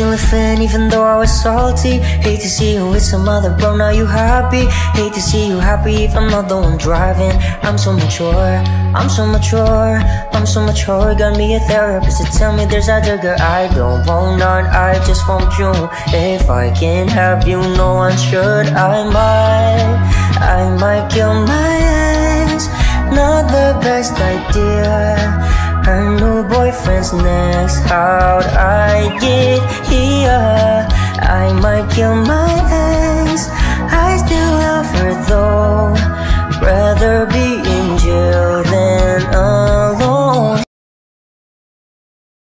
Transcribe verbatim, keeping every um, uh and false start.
still a fan even though I was salty. Hate to see you with some other bro, now you happy. Hate to see you happy if I'm not the one driving. I'm so mature, I'm so mature, I'm so mature. Got me a therapist to tell me there's other girl I don't want none, I just want you. If I can't have you, no one should. I might, I might kill my ex. Not the best idea. Her new boyfriend's next. How'd I get here? I might kill my ex. I still love her though. Rather be in jail than